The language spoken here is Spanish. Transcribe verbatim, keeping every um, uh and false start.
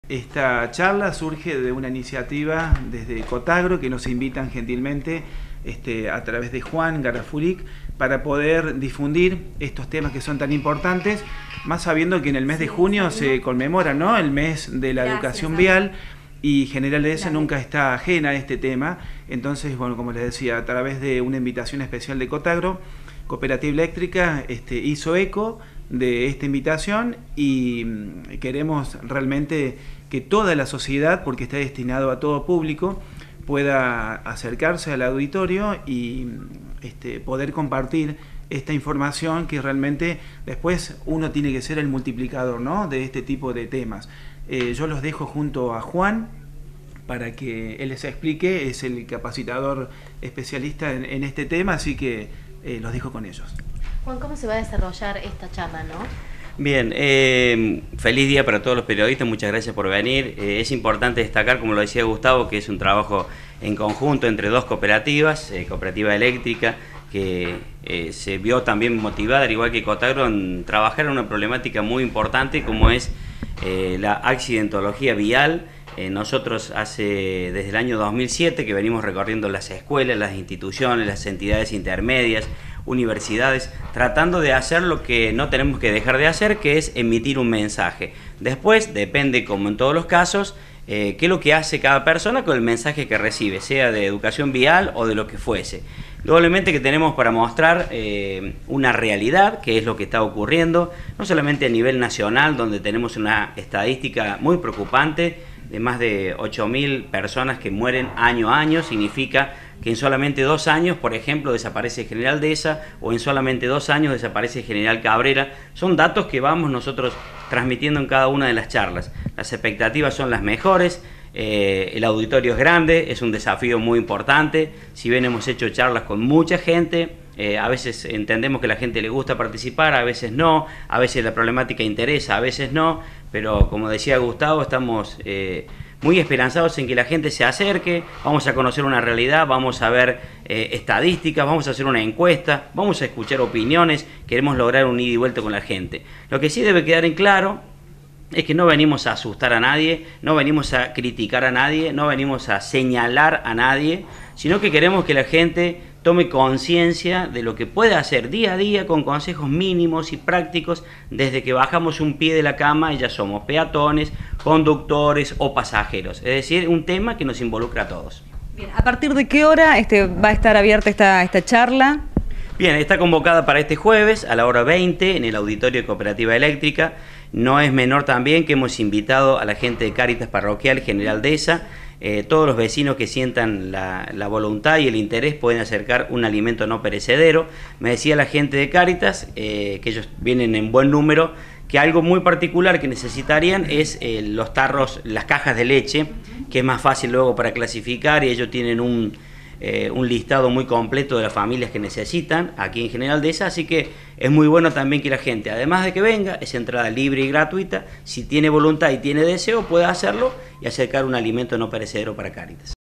Esta charla surge de una iniciativa desde Cotagro que nos invitan gentilmente este, a través de Juan Garafulic para poder difundir estos temas que son tan importantes, más sabiendo que en el mes de junio se conmemora, ¿no?, el mes de la educación vial, y General Dehesa nunca está ajena a este tema. Entonces, bueno, como les decía, a través de una invitación especial de Cotagro, Cooperativa Eléctrica este, hizo eco de esta invitación y queremos realmente que toda la sociedad, porque está destinado a todo público, pueda acercarse al auditorio y este, poder compartir esta información que realmente después uno tiene que ser el multiplicador, ¿no?, de este tipo de temas. Eh, yo los dejo junto a Juan para que él les explique, es el capacitador especialista en, en este tema, así que eh, los dejo con ellos. Juan, ¿cómo se va a desarrollar esta charla, no? Bien, eh, feliz día para todos los periodistas, muchas gracias por venir. Eh, es importante destacar, como lo decía Gustavo, que es un trabajo en conjunto entre dos cooperativas, eh, Cooperativa Eléctrica, que eh, se vio también motivada, al igual que Cotagro, en trabajar en una problemática muy importante como es eh, la accidentología vial. Eh, nosotros hace desde el año dos mil siete que venimos recorriendo las escuelas, las instituciones, las entidades intermedias, universidades, tratando de hacer lo que no tenemos que dejar de hacer, que es emitir un mensaje. Después depende, como en todos los casos, eh, qué es lo que hace cada persona con el mensaje que recibe, sea de educación vial o de lo que fuese. Doblemente que tenemos para mostrar eh, una realidad, que es lo que está ocurriendo, no solamente a nivel nacional, donde tenemos una estadística muy preocupante, de más de ocho mil personas que mueren año a año. Significa que en solamente dos años, por ejemplo, desaparece General Dehesa, o en solamente dos años desaparece General Cabrera. Son datos que vamos nosotros transmitiendo en cada una de las charlas. Las expectativas son las mejores, eh, el auditorio es grande, es un desafío muy importante. Si bien hemos hecho charlas con mucha gente, eh, a veces entendemos que a la gente le gusta participar, a veces no, a veces la problemática interesa, a veces no, pero como decía Gustavo, estamos eh, muy esperanzados en que la gente se acerque. Vamos a conocer una realidad, vamos a ver eh, estadísticas, vamos a hacer una encuesta, vamos a escuchar opiniones, queremos lograr un ida y vuelta con la gente. Lo que sí debe quedar en claro es que no venimos a asustar a nadie, no venimos a criticar a nadie, no venimos a señalar a nadie, sino que queremos que la gente tome conciencia de lo que puede hacer día a día con consejos mínimos y prácticos desde que bajamos un pie de la cama y ya somos peatones, conductores o pasajeros. Es decir, un tema que nos involucra a todos. Bien, ¿a partir de qué hora este, va a estar abierta esta, esta charla? Bien, está convocada para este jueves a la hora veinte en el auditorio de Cooperativa Eléctrica. No es menor también que hemos invitado a la gente de Cáritas Parroquial General Dehesa. Eh, todos los vecinos que sientan la, la voluntad y el interés pueden acercar un alimento no perecedero. Me decía la gente de Cáritas, eh, que ellos vienen en buen número, que algo muy particular que necesitarían es eh, los tarros, las cajas de leche, que es más fácil luego para clasificar, y ellos tienen un... Eh, un listado muy completo de las familias que necesitan aquí en General Dehesa, así que es muy bueno también que la gente, además de que venga, es entrada libre y gratuita. Si tiene voluntad y tiene deseo, puede hacerlo y acercar un alimento no perecedero para Cáritas.